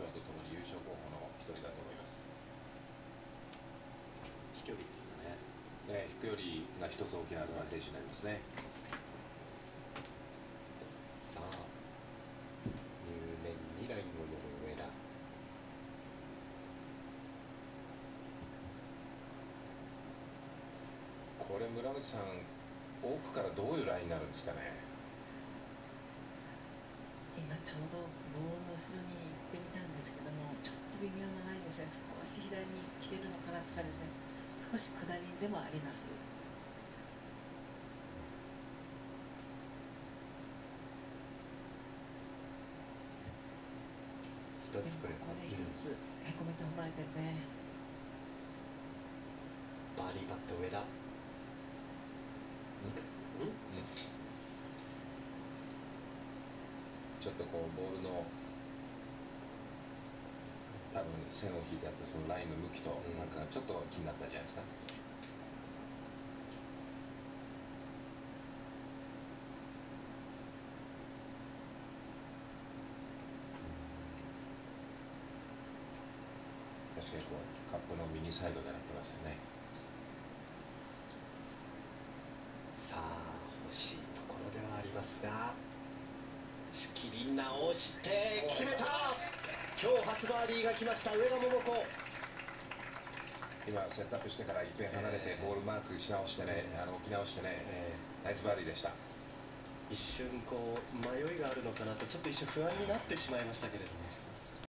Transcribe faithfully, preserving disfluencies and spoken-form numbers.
賞とともに優勝候補の一人だと思います。 飛距離ですよね。 ね、飛距離が一つ大きなアドバンテージになりますね。 さあ入念にラインを読む上田。 これ村口さん、奥からどういうラインになるんですかね。 今ちょうどボールの後ろに行ってみたんですけども、ちょっと微妙なラインですね。少し左に切れるのかなって感じですね。少し下りでもあります。 一つこれここで一つへこめてもらいたいですね。 バーディーパット上田。うん、うん、 ちょっとこうボールの多分線を引いてあってそのラインの向きとなんかちょっと気になったんじゃないですか。確かにこうカップの右サイドで狙ってますよね。 さあ欲しいところではありますが、仕切り直して決めた。今日初バーディーが来ました上田桃子。 今セットアップしてから一遍離れてボールマークし直してね、あの置き直してね、えー、ナイスバーディーでした。 一瞬こう迷いがあるのかなとちょっと一瞬不安になってしまいましたけれども。